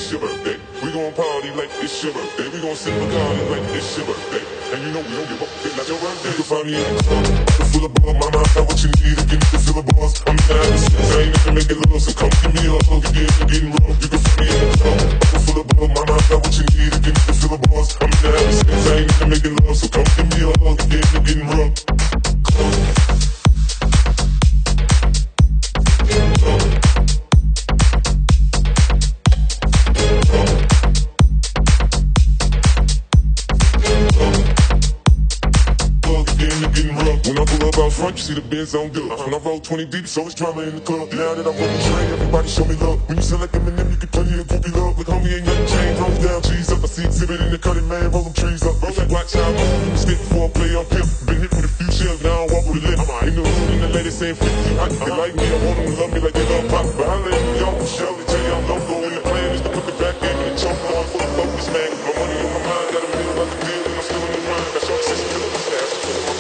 it's your birthday. We gon' party like it's your birthday. We gon' sip Bacardi like it's your birthday. And you know we don't give up, it's not your birthday. You can find me in the club, bottle full of bug. Mama, I got what you need to get you to feel the buzz. I'm down to sex, I ain't gonna make it love. So come give me a hug, you getting rough. You can find me in the club, bottle full of bug. Mama, I got what you need to get you to feel the buzz. I'm down to sex, I ain't gonna make it love. So come give me a hug, you getting rough. When I pull up out front, you see the Benz on dub. When I roll 20 deep, so it's drama in the club. Now that I'm on the train, everybody show me love. When you select Eminem, you get plenty of groupie love. Look, homie, ain't nothing changed. Roll down, cheese up. I see exhibit in the cutting, man. Roll them trees up. Roll that watch out. Stick before I play up pimp. Been hit with a few shells, now I walk with a limp. In the hood, and the ladies saying 50 hot. They like me, I want them to love me like they love pop. But I let them go, Shirley, tell you I'm loco. And the plan is to put the back in and choke on full of focus, man. My money on my mind, got a million about the deal, and I'm still in the grind. Got short sister, killing my stash.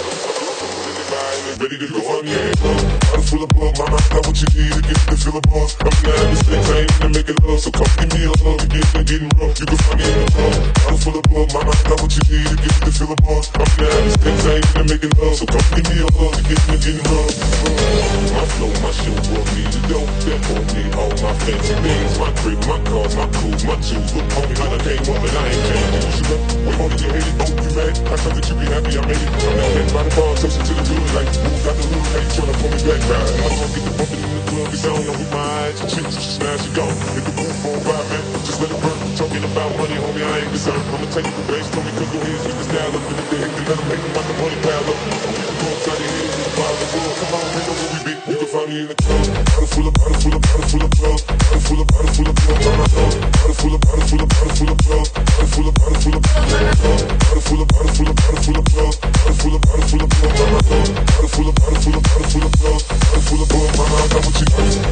Ready to go on, yeah. Bottle full of bug, mama, I got what you need to get you to feel the buzz. I'm down to sex, I ain't gonna make it love. So come give me a hug, you're getting rough. You can find me in the club. Bottle full of bug, mama, I got what you need to get you to feel the buzz. I'm down to sex, I ain't gonna make it love. So come give me a hug, you're getting rough. My flow, my show, brought me the dope. That brought me all my fancy things. My crib, my cars, my clothes, my jewels. Look, homie, how I came up and I ain't changed. You should up, wait, homie, you hate it, oh, you mad? I thought that you be happy, I made it. I'm not getting by the bar, toasting to the good, like, got the little hey, tryna pull me back, right? My song get the bumpin' in the club, it's on with my eyes. Chicks, she smash it gone. Hit the roof for a ride, man. Just let it burn. Talking about money, homie, I ain't concerned. I'ma take it for base, told me, cause go ahead, switch the style up in the day. Then let them make them like the money pile up. Homie, the club, try to hit it with the bottle of world. Come on, man, know where we be. You can find me in the club. Bottle full of bottle full of bottle full of blood. Bottle full of bottle full of blood. Bottle full of bottle full of bottle full of blood. Bottle full of bottle full of bottle full of blood. Bottle full of bottle full of bottle full of blood. Bottle full of bottle full of blood. Bottle full of bottle full of bottle full of blood. Bottle full of blood. Mama, I got what you need.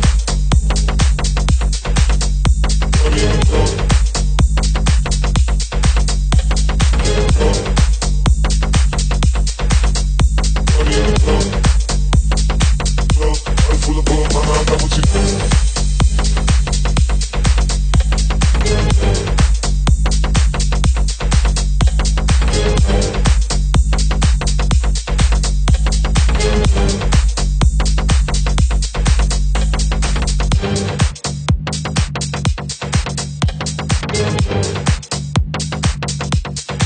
I'm in the club. I'm in the club. Bottle full of blood. Mama, I got what you need.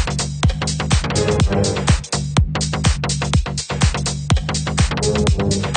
Thank you.